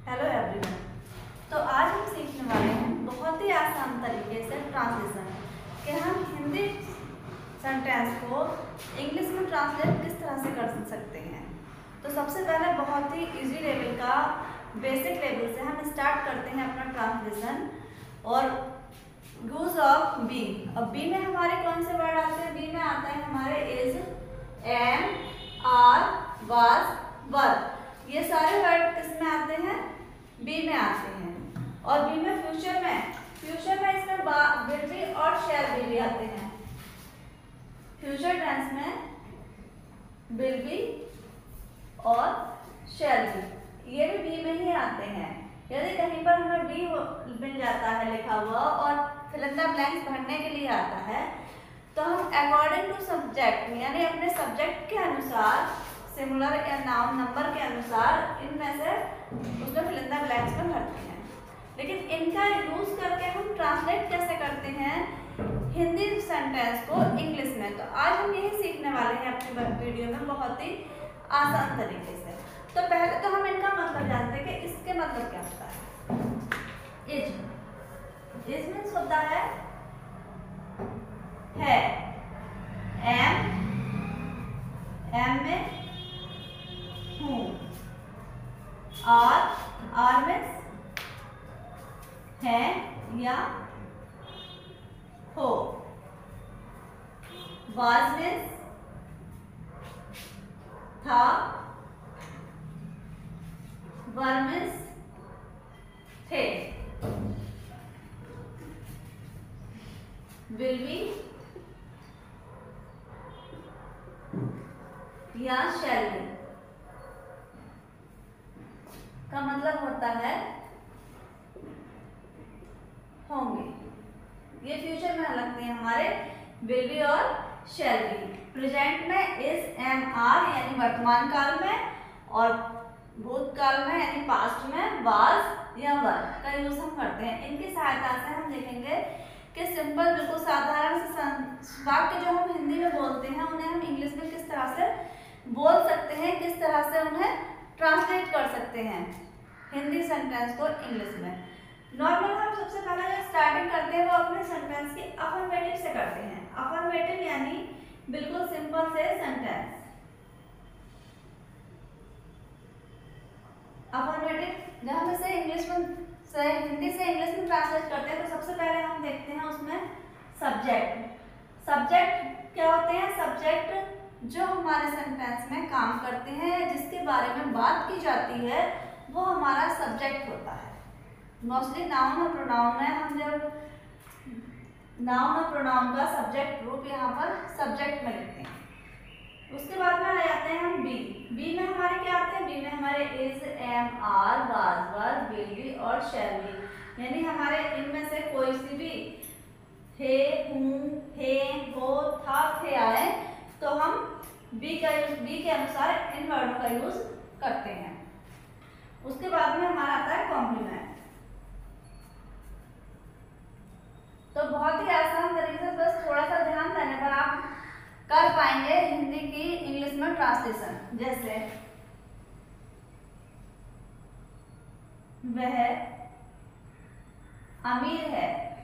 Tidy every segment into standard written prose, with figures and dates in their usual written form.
Hello everyone. तो आज हम सीखने वाले हैं बहुत ही आसान तरीके से ट्रांसलेशन कि हम हिंदी सेंटेंस को इंग्लिश में ट्रांसलेट किस तरह से कर सकते हैं। तो सबसे पहले बहुत ही इजी लेवल का बेसिक लेवल से हम स्टार्ट करते हैं अपना ट्रांसलेशन। और यूज ऑफ बी। अब बी में हमारे कौन से वर्ड आते हैं? बी में आता है हमारे is, am, are, was, were. ये सारे वर्ड किस में आते हैं? बी में आते हैं। और बी में फ्यूचर में इसमें विल बी और शैल बी भी आते हैं। फ्यूचर टेंस में विल बी और शैल बी ये भी बी में ही आते हैं। यदि कहीं पर हमें बी मिल जाता है लिखा हुआ और फिल इन द ब्लैंक्स भरने के लिए आता है, तो हम अकॉर्डिंग टू सब्जेक्ट यानी अपने सब्जेक्ट के अनुसार सिंगुलर या नाउन नंबर के अनुसार इनमें से उसमें फिल इन द ब्लैंक्स में भरते हैं। लेकिन इनका यूज करके हम ट्रांसलेट कैसे करते हैं हिंदी सेंटेंस को इंग्लिश में, तो आज हम यही सीखने वाले हैं अपने वीडियो में बहुत ही आसान तरीके से। तो पहले तो हम इनका मतलब जानते हैं कि इसके मतलब क्या होता है। इज मीन्स होता है एम में हूँ, आर मीन्स है या हो, वाज मीन्स था, वर मीन्स थे, विल बी या शैल बी का मतलब होता है होंगे। ये फ्यूचर में लगते हैं हमारे विल बी और शैल बी। प्रेजेंट में इज, एम, आर यानी वर्तमान काल में, और भूतकाल में यानी पास्ट में वाज या वर का यूज हम करते हैं। इनकी सहायता से हम देखेंगे कि सिंपल बिल्कुल साधारण से वाक्य जो हम हिंदी में बोलते हैं उन्हें हम इंग्लिश में किस तरह से बोल सकते हैं, किस तरह से उन्हें ट्रांसलेट कर सकते हैं हिंदी सेंटेंस को इंग्लिश में। नॉर्मल हम सबसे पहले जो स्टार्टिंग करते हैं वो अपने सेंटेंस की अफर्मेटिव से करते हैं। अफर्मेटिव यानी बिल्कुल सिंपल से सेंटेंस। अफर्मेटिव जब हम इसे इंग्लिश में से हिंदी से इंग्लिश में ट्रांसलेट करते हैं तो सबसे पहले हम देखते हैं उसमें सब्जेक्ट। सब्जेक्ट क्या होते हैं? सब्जेक्ट जो हमारे सेंटेंस में काम करते हैं, जिसके बारे में बात की जाती है, वो हमारा सब्जेक्ट होता है। मोस्टली नाउन और प्रोनाउन में हम जब नाउन और प्रोनाउन का सब्जेक्ट रूप यहाँ पर सब्जेक्ट में लिखते हैं। उसके बाद में आ जाते हैं हम बी। बी में हमारे क्या आते हैं? बी में हमारे is, am, are, was, were, will be और शैल बी यानी हमारे इनमें से कोई सी भी हे, हूँ, हे, हो, था, थे आए तो हम बी के अनुसार इन वर्डों का यूज करते हैं। उसके बाद में हमारा आता है कॉम्प्लीमेंट। तो बहुत ही आसान तरीके से बस थोड़ा सा ध्यान देने पर आप कर पाएंगे हिंदी की इंग्लिश में ट्रांसलेशन। जैसे वह अमीर है,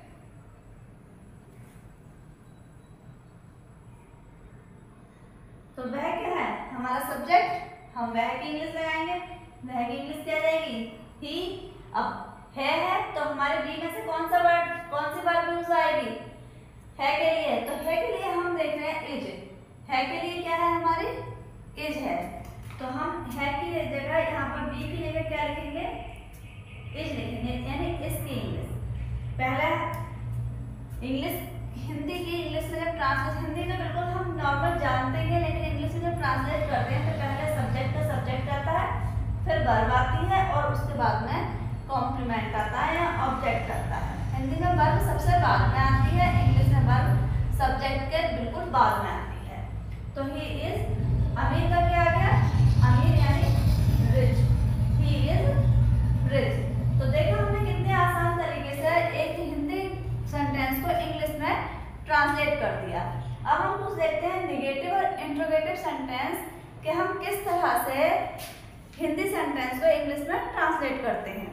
तो वह क्या है? हमारा सब्जेक्ट। हम वह की इंग्लिश लगाएंगे, वह की इंग्लिश क्या जाएगी? ही। अब है तो हमारे बी में से कौन सी वर्ब यूज आएगी? है के लिए। तो है के लिए हम देख रहे हैं इज। है के लिए क्या है? हमारी इज है। तो हम है की जगह यहाँ पर बी की जगह क्या लिखेंगे? इज लिखेंगे यानी इसकी इंग्लिश। पहले इंग्लिश हिंदी की इंग्लिश में जब ट्रांसलेट, हिंदी में बिल्कुल हम नॉर्मल जानते हैं, लेकिन इंग्लिश में जब ट्रांसलेट करते हैं तो पहले सब्जेक्ट का सब्जेक्ट आता है, फिर वर्ब आती है और उसके बाद में कॉम्प्लीमेंट आता है या ऑब्जेक्ट आता है। हिंदी में वर्ब सबसे बाद में आती है, इंग्लिश में वर्ब सब्जेक्ट के बिल्कुल बाद में आती है। तो ही इज, अमीर का क्या आ गया? अमीर यानी रिच। He is rich. तो देखो हमने कितने आसान तरीके से एक हिंदी सेंटेंस को इंग्लिश में ट्रांसलेट कर दिया। अब हम कुछ देखते हैं नेगेटिव और इंट्रोगेटिव सेंटेंस कि हम किस तरह से हिंदी सेंटेंस को इंग्लिश में ट्रांसलेट करते हैं।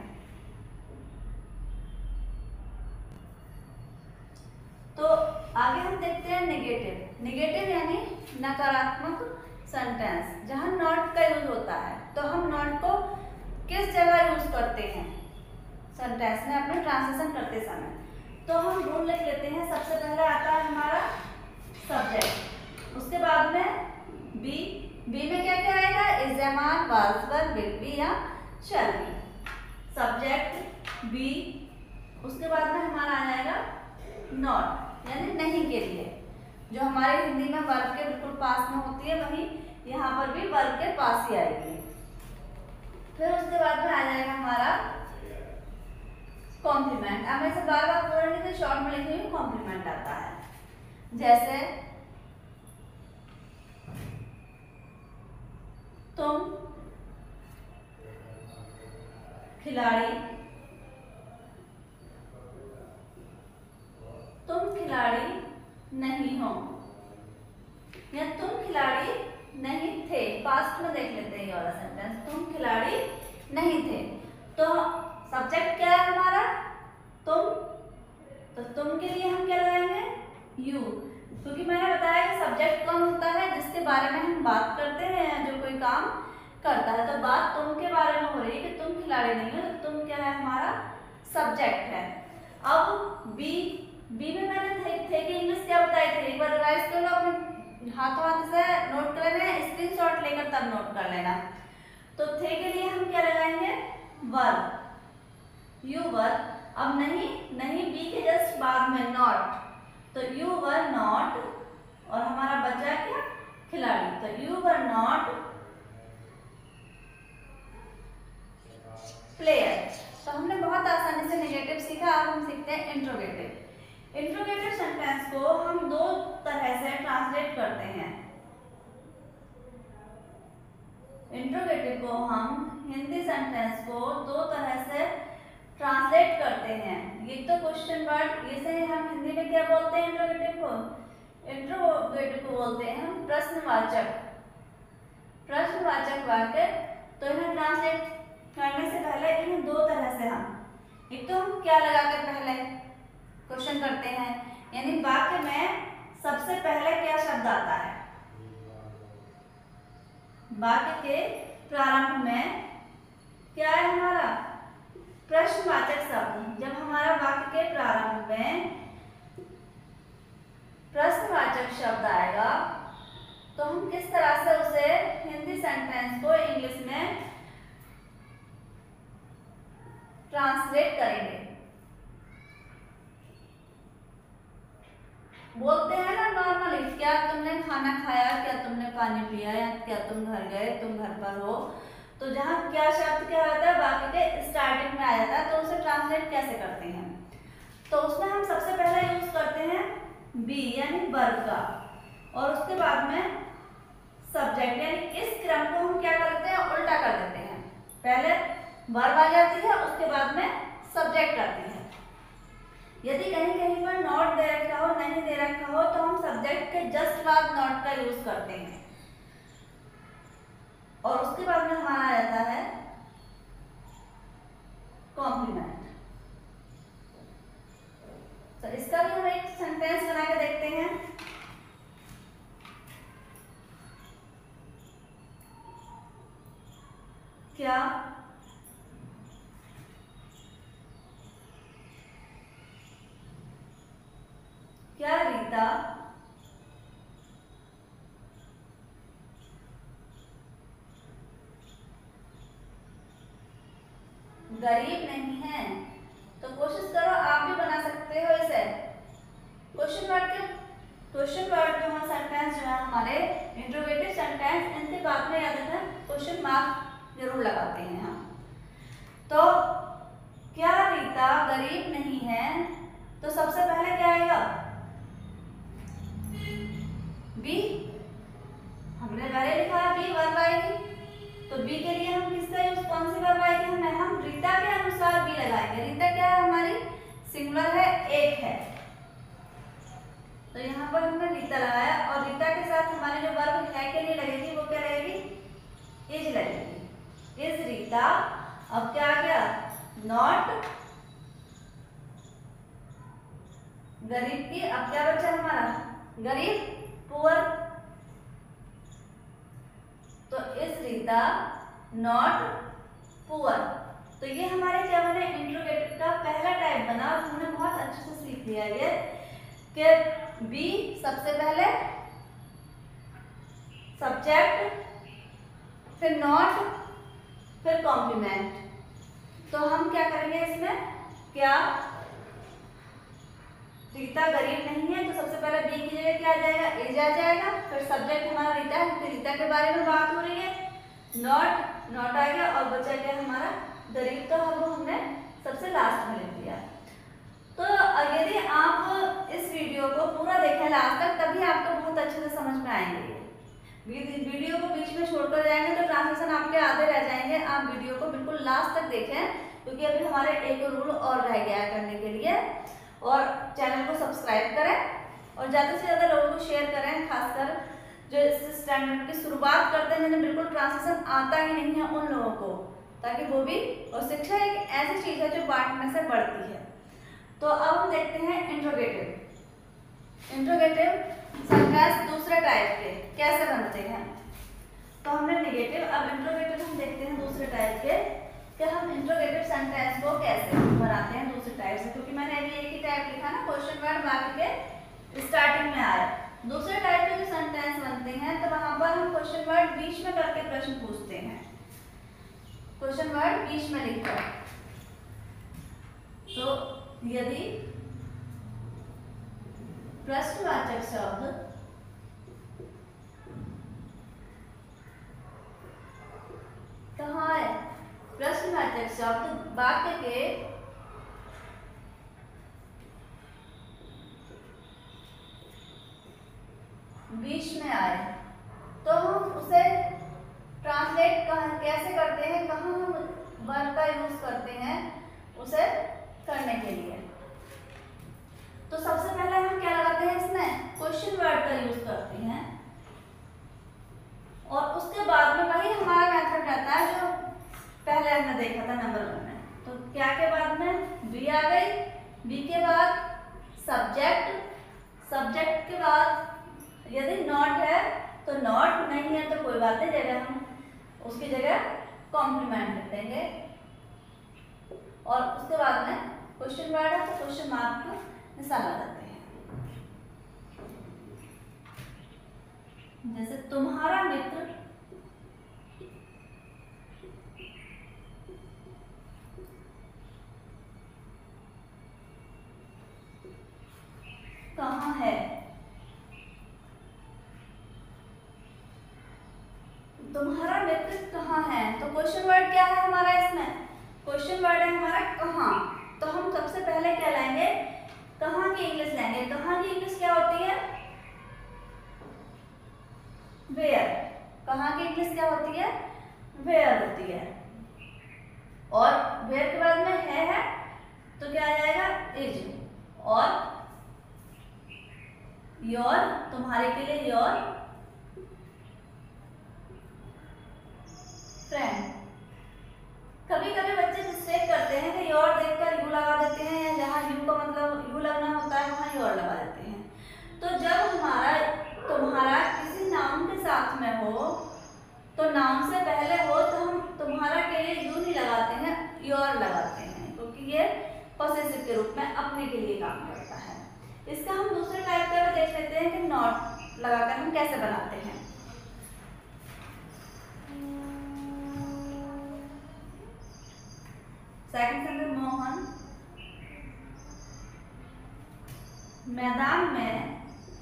नेगेटिव यानी नकारात्मक सेंटेंस जहाँ नॉट का यूज होता है, तो हम नॉट को किस जगह यूज करते हैं सेंटेंस में अपने ट्रांसलेशन करते समय। तो हम रूल लिख लेते हैं। सबसे पहले आता है हमारा सब्जेक्ट, उसके बाद में बी। बी में क्या क्या आएगा? Is, am, are, was, were, will be या शैल बी। सब्जेक्ट बी, उसके बाद में हमारा आ जाएगा नॉट यानी नहीं के लिए, जो हमारे हिंदी में वर्ब के बिल्कुल पास में होती है, वही यहाँ पर भी वर्ब के पास ही आएगी। फिर उसके बाद में आ जाएगा हमारा कॉम्प्लीमेंट। अब मैं इसे बार बार बोलेंगे तो शॉर्ट में लिखी हुई कॉम्प्लीमेंट आता है, जैसे तुम खिलाड़ी, तुम खिलाड़ी नहीं हो, या तुम खिलाड़ी नहीं थे। पास्ट में देख लेते हैं ये वाला सेंटेंस, तुम खिलाड़ी नहीं थे। तो सब्जेक्ट क्या है हमारा? तुम। तो तुम के लिए हम क्या लगाएंगे? यू, क्योंकि मैंने बताया कि सब्जेक्ट कौन होता है? जिसके बारे में हम बात करते हैं या जो कोई काम करता है। तो बात तुम के बारे में हो रही है कि तुम खिलाड़ी नहीं हो, तो तुम क्या है? हमारा सब्जेक्ट है। अब बी, बी में मैंने थे की इंग्लिश क्या बताई थी, एक बार रिवाइज कर लो, अपने हाथों हाथ से नोट कर लेना, स्क्रीनशॉट लेकर तब नोट कर लेना। तो थे के लिए हम क्या लगाएंगे? Verb, you were. अब नहीं, नहीं बी के जस्ट बाद में नॉट, तो यू वर नॉट, और हमारा बचा क्या? खिलाड़ी। तो यू वर नॉट प्लेयर। तो हमने बहुत आसानी से नेगेटिव सीखा। अब हम सीखते हैं इंट्रोगेटिव। इंट्रोगेटिव सेंटेंस को हम दो तरह से ट्रांसलेट करते हैं। इंट्रोगेटिव को हम हिंदी सेंटेंस को दो तरह से ट्रांसलेट करते हैं। ये तो क्वेश्चन वर्ड, इसे हम हिंदी में क्या बोलते हैं? इंट्रोगेटिव को, इंट्रोगेटिव को बोलते हैं हम प्रश्नवाचक, प्रश्नवाचक वाक्य। तो इन्हें ट्रांसलेट करने से पहले इन्हें दो तरह से हम, एक तो हम क्या लगाकर पहले क्वेश्चन करते हैं, यानी वाक्य में सबसे पहले क्या शब्द आता है? वाक्य के प्रारंभ में क्या है हमारा? प्रश्नवाचक शब्द। जब हमारा वाक्य के प्रारंभ में प्रश्नवाचक शब्द आएगा तो हम किस तरह से उसे हिंदी सेंटेंस को इंग्लिश में ट्रांसलेट करेंगे। बोलते हैं ना नॉर्मली, क्या तुमने खाना खाया, क्या तुमने पानी पिया, या क्या तुम घर गए, तुम घर पर हो। तो जहाँ क्या शब्द क्या होता है वाक्य के स्टार्टिंग में आ जाता है, तो उसे ट्रांसलेट कैसे करते हैं? तो उसमें हम सबसे पहले यूज करते हैं बी यानी वर्ब का, और उसके बाद में सब्जेक्ट, यानी इस क्रम को हम क्या करते हैं? उल्टा कर देते हैं। पहले वर्ब आ जाती है, उसके बाद में सब्जेक्ट आती है। यदि कहीं कहीं पर नॉट दे रखा हो, नहीं दे रखा हो, तो हम सब्जेक्ट के जस्ट बाद नॉट का यूज करते हैं, और उसके बाद में हमारा आ जाता है कॉम्प्लीमेंट। तो इसका भी हम एक सेंटेंस बना के देखते हैं। क्या क्या रीता गरीब नहीं है? तो कोशिश करो, आप भी बना सकते हो इसे। क्वेश्चन वर्ड जो है सेंटेंस जो है हमारे इंट्रोगेटिव सेंटेंस, इनके बाद में याद रखना क्वेश्चन मार्क जरूर लगाते हैं हम। तो क्या रीता गरीब नहीं है? तो सबसे पहले क्या आएगा? बी। हमने पहले लिखा है बी, वर्ब आएगी। तो बी के लिए हम किसका यूज, कौन सी वर्ब आएगी? हम रीता के अनुसार बी लगाएंगे। रीता क्या है हमारी? सिंगुलर है, एक है, तो यहाँ पर हमने रीता लगाया, और रीता के साथ हमारी जो वर्ब है के लिए लगेगी वो क्या लगेगी? इज लगेगी, इज रीता। अब क्या आ गया? नॉट गरीब की। अब क्या बचा हमारा? गरीब पुअर। तो इज रीता नॉट पुअर। तो ये हमारे क्या बने, इंट्रोगेटिव का पहला टाइप बना और हमने बहुत अच्छे से सीख लिया ये कि बी सबसे पहले सब्जेक्ट, फिर नॉट, फिर कॉम्प्लीमेंट। तो हम क्या करेंगे इसमें, क्या रीता गरीब नहीं है, तो सबसे पहले बी की जगह क्या आ जाएगा, एज आ जाएगा। फिर सब्जेक्ट हमारा रीता है, फिर रीता के बारे में बात हो रही है। नॉट आ गया और बचा गया हमारा गरीब, तो हमने सबसे लास्ट में लिख दिया। तो यदि आप इस वीडियो को पूरा देखें लास्ट तक, तभी आपको बहुत अच्छे से समझ में आएंगे। वीडियो को बीच में छोड़कर जाएंगे तो ट्रांसलेशन आपके आधे रह जाएंगे। आप वीडियो को बिल्कुल लास्ट तक देखें, क्योंकि अभी हमारे एक रूल और रह गया है करने के लिए। और चैनल को सब्सक्राइब करें और ज़्यादा से ज़्यादा लोगों को शेयर करें, खासकर जो इस स्टैंडर्ड की शुरुआत करते हैं, जिन्हें बिल्कुल ट्रांसलेशन आता ही नहीं है, उन लोगों को, ताकि वो भी, और शिक्षा एक ऐसी चीज़ है जो बांटने से बढ़ती है। तो अब हम देखते हैं इंट्रोगेटिव। इंट्रोगेटिव सेंटेंस दूसरे टाइप के कैसे बनते हैं। तो हमने नेगेटिव, अब इंट्रोगेटिव हम देखते हैं दूसरे टाइप के, कि हम इंट्रोगेटिव सेंटेंस को कैसे बनाते हैं दूसरे टाइप से। क्योंकि मैंने अभी एक ही टाइप लिखा ना, क्वेश्चन वर्ड बाकी के स्टार्टिंग में आया। दूसरे टाइप के जो सेंटेंस बनते हैं तो वहां पर हम क्वेश्चन वर्ड बीच में करके प्रश्न पूछते हैं। क्वेश्चन वर्ड बीच में लिखकर, तो यदि प्रश्नवाचक शब्द कहाँ है, प्रश्नवाचक शब्द वाक्य के बीच में आए, तो हम उसे ट्रांसलेट कैसे करते हैं, कहाँ हम वर्ड का यूज करते हैं उसे करने के लिए। तो सबसे पहले हम क्या लगाते हैं, इसमें क्वेश्चन वर्ड का यूज करते हैं। और उसके बाद में वही हमारा मेथड रहता है जो पहले हमने देखा था नंबर 1 में। तो क्या के बाद में बी आ गई, बी के बाद सब्जेक्ट, सब्जेक्ट के बाद यदि नॉट है तो नॉट, नहीं है तो कोई बात नहीं, जगह हम उसकी जगह कॉम्प्लीमेंट लिख देंगे। और उसके बाद में क्वेश्चन वर्ड है तो क्वेश्चन मार्क का निशान लगाते हैं। जैसे तुम्हारा मित्र कहाँ है, तुम्हारा मित्र कहाँ है। तो क्वेश्चन वर्ड क्या है हमारा, इसमें क्वेश्चन वर्ड है हमारा कहाँ। तो हम सबसे पहले क्या लाएंगे, कहाँ की इंग्लिश लेंगे। कहाँ की इंग्लिश क्या होती है, वेयर। कहाँ की इंग्लिश क्या होती है, वेयर होती है। और वेयर के बाद में है तो क्या आ जाएगा, इज। और योर, तुम्हारे के लिए योर फ्रेंड। कभी कभी बच्चे मिस्टेक करते हैं कि योर देखकर यू लगा देते हैं, या जहाँ यू का मतलब यू लगना होता है वहाँ योर लगा देते हैं। तो जब हमारा तुम्हारा किसी नाउन के साथ में हो, तो नाउन से पहले हो, तो हम तुम्हारा के लिए यू नहीं लगाते हैं, योर लगाते हैं, क्योंकि ये पॉसेसिव के रूप में अपने के लिए काम करता है। इसका हम दूसरे टाइप का भी देख लेते हैं कि नॉट लगाकर हम कैसे बनाते हैं। सेकंड सेंटेंस, मोहन मैदान में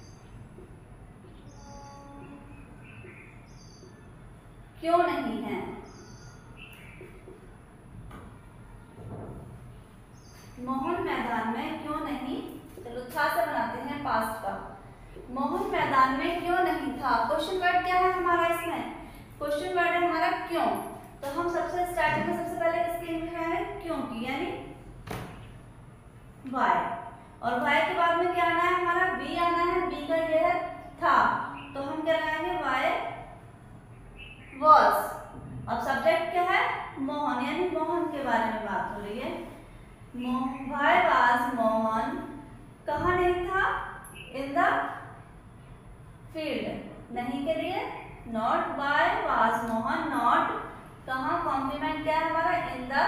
क्यों नहीं है। मोहन मैदान में क्यों नहीं, चलो था से बनाते हैं पास्ट का। मोहन मैदान में क्यों नहीं था। क्वेश्चन वर्ड क्या है हमारा, इसमें क्वेश्चन वर्ड है हमारा क्यों। तो हम सबसे स्टार्टिंग में सबसे पहले किसकी इंग्लिश है, क्यों की, यानी वाई। और वाई के बाद में क्या आना है हमारा, बी आना है। बी का ये है था, तो हम क्या लगाएंगे, वाई वॉज। अब सब्जेक्ट क्या है, मोहन, यानी मोहन के बारे में बात हो रही है। वाई वाज मोहन कहाँ नहीं था, इन द फील्ड, नहीं के लिए not by was Mohan, not कहाँ, कॉम्प्लीमेंट क्या है हमारा, इन द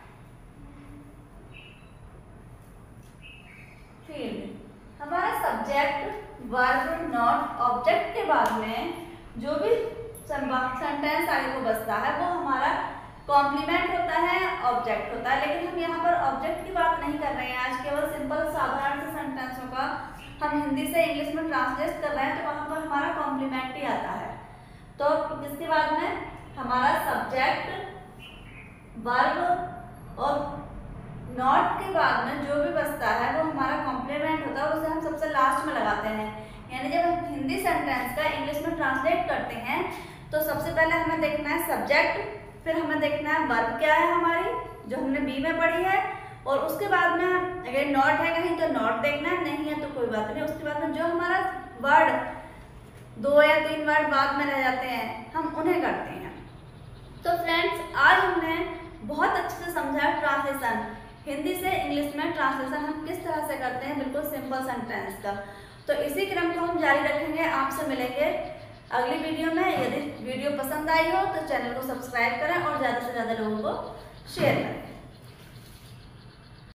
फील्ड। हमारा सब्जेक्ट वर्ब नॉट ऑब्जेक्ट के बाद में जो भी सेंटेंस आगे को बचता है वो हमारा कॉम्प्लीमेंट होता है, ऑब्जेक्ट होता है। लेकिन हम यहाँ पर ऑब्जेक्ट की बात नहीं कर रहे हैं आज, केवल सिंपल साधारण से सेंटेंसों का हम हिंदी से इंग्लिश में ट्रांसलेट कर रहे हैं, तो वहाँ पर हमारा कॉम्प्लीमेंट ही आता है। तो इसके बाद में हमारा सब्जेक्ट वर्ब और नॉट के बाद में जो भी बचता है वो हमारा कॉम्प्लीमेंट होता है, उसे हम सबसे लास्ट में लगाते हैं। यानी जब हम हिंदी सेंटेंस का इंग्लिश में ट्रांसलेट करते हैं तो सबसे पहले हमें देखना है सब्जेक्ट, फिर हमें देखना है वर्ब क्या है हमारी, जो हमने बी में पढ़ी है, और उसके बाद में अगर नॉट है कहीं तो नॉट देखना है, नहीं है तो कोई बात नहीं। उसके बाद में जो हमारा वर्ड 2 या 3 वर्ड बाद में रह जाते हैं हम उन्हें करते हैं। तो फ्रेंड्स आज हमने बहुत अच्छे से समझा ट्रांसलेशन, हिंदी से इंग्लिश में ट्रांसलेशन हम किस तरह से करते हैं, बिल्कुल सिंपल सेंटेंस का। तो इसी क्रम को हम जारी रखेंगे, आपसे मिलेंगे अगली वीडियो में। यदि वीडियो पसंद आई हो तो चैनल को सब्सक्राइब करें और ज़्यादा से ज़्यादा लोगों को शेयर करें।